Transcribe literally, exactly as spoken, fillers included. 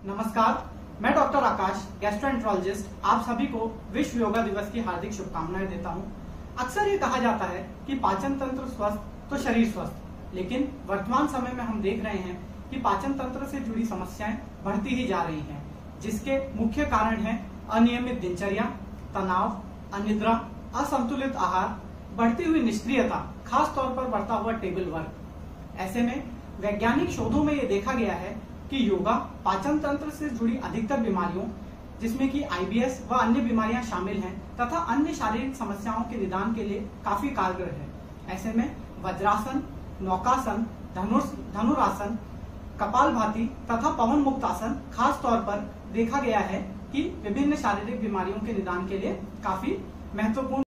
नमस्कार, मैं डॉक्टर आकाश, गैस्ट्रोएंट्रोलॉजिस्ट, आप सभी को विश्व योगा दिवस की हार्दिक शुभकामनाएं देता हूं। अक्सर ये कहा जाता है कि पाचन तंत्र स्वस्थ तो शरीर स्वस्थ, लेकिन वर्तमान समय में हम देख रहे हैं कि पाचन तंत्र से जुड़ी समस्याएं बढ़ती ही जा रही हैं, जिसके मुख्य कारण हैं अनियमित दिनचर्या, तनाव, अनिद्रा, असंतुलित आहार, बढ़ती हुई निष्क्रियता, खास तौर पर बढ़ता हुआ टेबल वर्क। ऐसे में वैज्ञानिक शोधों में ये देखा गया है कि योगा पाचन तंत्र से जुड़ी अधिकतर बीमारियों, जिसमें कि आई बी एस व अन्य बीमारियां शामिल हैं, तथा अन्य शारीरिक समस्याओं के निदान के लिए काफी कारगर है। ऐसे में वज्रासन, नौकासन, धनुष धनुरासन, कपालभाति तथा पवन मुक्त आसन खास तौर पर देखा गया है कि विभिन्न शारीरिक बीमारियों के निदान के लिए काफी महत्वपूर्ण